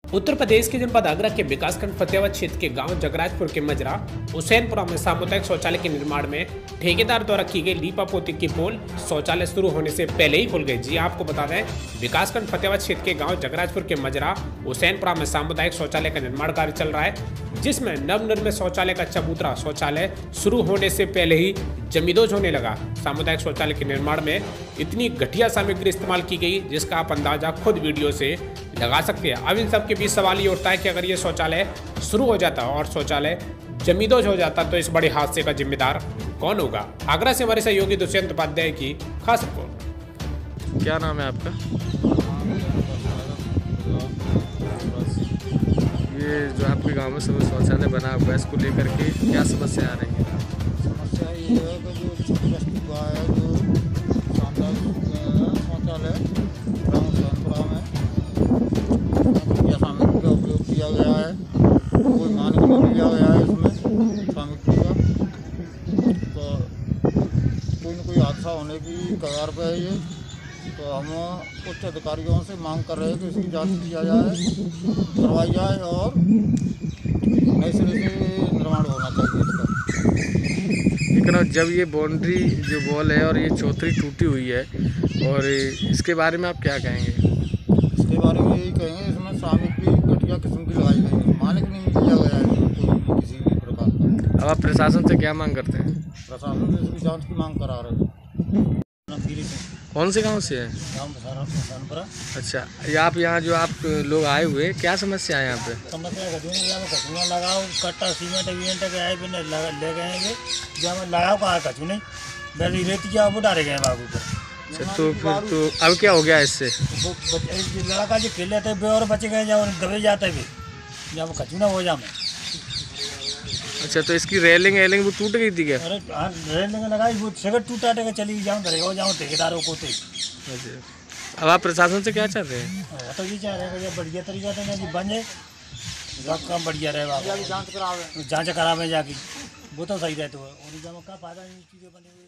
उत्तर प्रदेश के जनपद आगरा के विकासखंड फतेहाबाद क्षेत्र के गांव जगराजपुर के मजरा हुसैनपुरा में सामुदायिक शौचालय के निर्माण में ठेकेदार द्वारा की गई लीपापोती की पोल शौचालय शुरू होने से पहले ही खुल गई। जी आपको बता दें, विकासखंड फतेहाबाद क्षेत्र के गांव जगराजपुर के मजरा हुसैनपुरा में सामुदायिक शौचालय का निर्माण कार्य चल रहा है, जिसमें नवनिर्मित शौचालय का चबूतरा शौचालय शुरू होने से पहले ही जमींदोज होने लगा। सामुदायिक शौचालय के निर्माण में इतनी घटिया सामग्री इस्तेमाल की गई जिसका आप अंदाजा खुद वीडियो से लगा सकते हैं। अब इन सब के बीच सवाल ये उठता है कि अगर ये शौचालय शुरू हो जाता और शौचालय जमींदोज हो जाता तो इस बड़े हादसे का जिम्मेदार कौन होगा। आगरा से हमारे सहयोगी दुष्यंत उपाध्याय की खास रिपोर्ट। क्या नाम है आपका? ये जो आपके गांव में सब शौचालय बना हुआ है, इसको लेकर के क्या समस्या आ रही है? समस्या ये है कि जो छोटी बस्ती का है, जो सामुदायिक शौचालय ग्राम हुसैनपुरा में सामग्री का उपयोग किया गया है, कोई मानक नहीं लिया गया है इसमें सामग्री का, तो कोई न कोई हादसा होने की कगार पे है ये। तो हम उच्च अधिकारियों से मांग कर रहे हैं कि इसकी जांच किया जाए, करवाई जाए और नए सिरे से निर्माण होना चाहिए इसका। लेकिन जब ये बाउंड्री जो वॉल है और ये चौथरी टूटी हुई है, और इसके बारे में आप क्या कहेंगे? इसके बारे में यही कहेंगे, इसमें सामग्री घटिया किस्म की लगाई गई है, मालिक नहीं दिया गया है इसमें किसी भी प्रकार का। अब आप प्रशासन से क्या मांग करते हैं? प्रशासन से इसकी जाँच की मांग करा रहे हैं। कौन से गांव से है? हुसैनपुरा। अच्छा, ये आप यहाँ जो आप लोग आए हुए, क्या समस्या है यहाँ पे? समस्या कचूना लगाओ, कट्टा सीमेंट वीमेंट के आए भी ले गए हैं, जब लगाओ कहाँ कचू नहीं बैली रेती क्या वो डाले गए बाबू पर। अच्छा, तो फिर तो अब क्या हो गया इससे? लड़का जो खेल लेते और बचे गए जब दबे जाते भी जब कचूना हो जाए। अच्छा, तो इसकी रेलिंग वो टूट गई थी क्या? अरे हाँ, रेलिंग लगाई वो सगर टूटा टेगा चली जाऊँ करेगा वो जाऊँ ठेकेदारों को। अच्छा, अब आप प्रशासन से क्या चाहते हैं? तो ये चाह रहे हैं कि बढ़िया तरीका से बन जाए, काम बढ़िया रहे, जाँच करावे जाके वो तो सही रहते हो और क्या फायदा नहीं चीज़ें बनी हुई।